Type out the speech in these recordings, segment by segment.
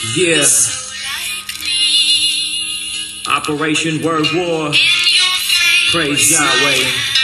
Yeah. Operation Word War. Praise Yahweh.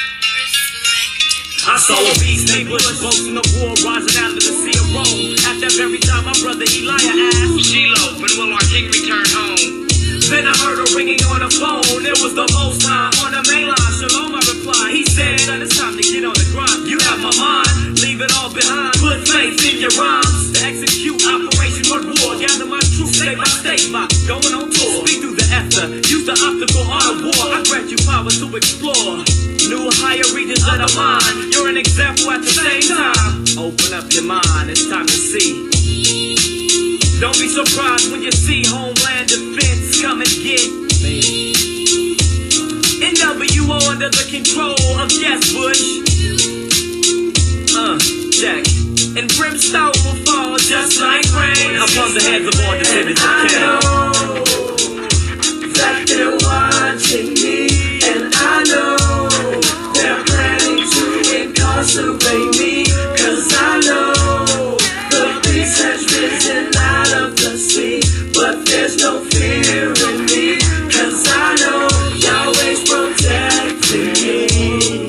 I saw a beast named Bush boasting of war rising out of the sea of Rome. At that very time, my brother Elijah asked, Shiloh, when will our king return home? Then I heard a ringing on the phone. It was the Most High on the main line. Shalom, I replied. He said, son, it's time to get on the grind. You have my mind, leave it all behind. Put faith in your rhymes to execute Operation Word War. Gather my troops state by state by going on tour. Speak through the ether, use the optical art of war. I grant you power to explore new higher regions of the mind. You're an example at the same time. Open up your mind, it's time to see. Don't be surprised when you see Homeland Defense come and get me. NWO under the control of Yes Bush. Check. And brimstone will fall just like rain upon the heads of all descendants of Cain. I know that they're watching me, and I know they're planning to incarcerate me, 'cause I know the beast has risen out of the sea, but there's no fear in me, 'cause I know Yahweh's protecting me.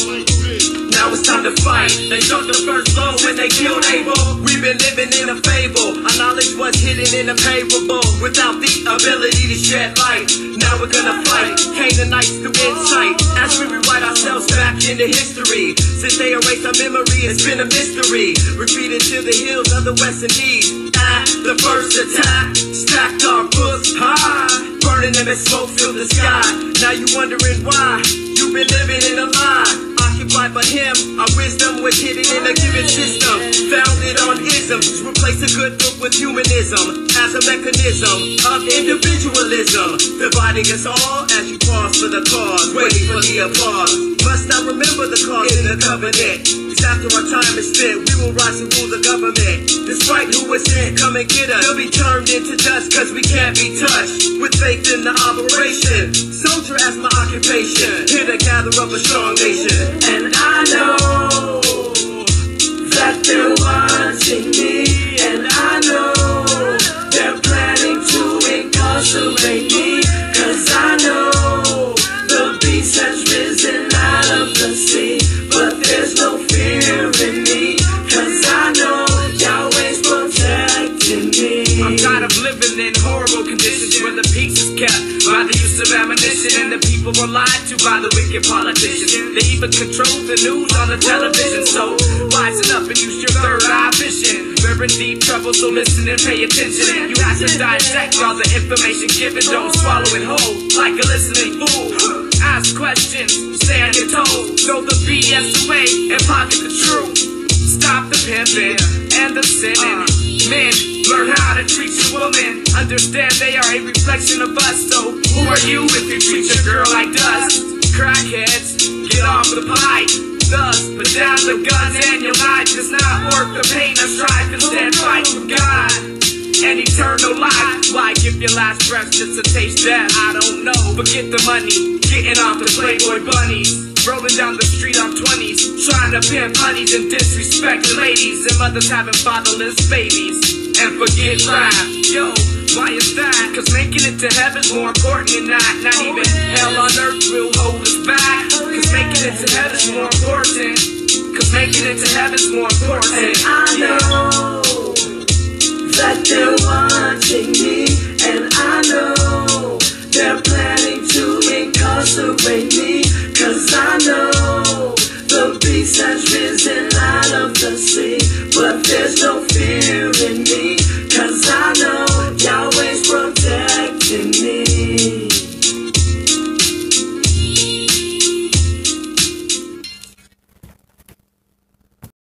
Now it's time to fight. They struck the first blow when they killed Abel. We've been living in a fable. Our knowledge was hidden in a parable, without the ability to shed light. Now we're gonna fight Canaanites through insight, as we rewrite ourselves back into history. Since they erased our memory, it's been a mystery. Retreated to the hills of the West Indies. At the first attack, stacked our books high, burning them as smoke filled the sky. Now you wondering why you've been living in a lie. Occupied by him, our wisdom was hidden in a given system, founded on isms. Replace a good book with humanism as a mechanism of individualism, dividing us all as you pause for the cause, waiting for the applause. Must I remember the cause in the covenant? 'Cause after our time is spent, we will rise and rule the government. Despite who is sent, come and get us. They'll be turned into dust 'cause we can't be touched. With faith in the operation, soldier as my occupation, here to gather up a strong nation. And I know that they're watching me, and I know they're planning to incarcerate me, 'cause I know the beast has risen out of the sea, but there's no fear in me, 'cause I know Yahweh's protecting me. I'm tired of living in horrible conditions where the peace is kept by the use of ammunition, and the people are lied to by the wicked politicians. They even control the news on the television, so wisen up and use your third eye vision. We're in deep trouble, so listen and pay attention. You have to dissect all the information given, don't swallow it whole like a listening fool. Ask questions, stay on your toes, throw the BS away and pocket the truth. Stop the pimping and the sinning. Men, learn how to treat your woman. Understand they are a reflection of us, so who are you if you treat your girl like dust? Crackheads, get off the pipe. Thus, put down the guns and your life is not worth the pain of strife. Instead, fight for God and eternal life. Why give your last breath just to taste death? I don't know. Forget the money, getting off the Playboy bunnies. Rolling down the street on 20s, trying to pimp honeys and disrespect ladies, and mothers having fatherless babies. And forget life, yo, why is that? 'Cause making it to heaven's more important than not. Not even hell on earth will hold us back. 'Cause making it to heaven's more important. 'Cause making it to heaven's more important. And I know that they're watching me, and I know they're planning to incarcerate me,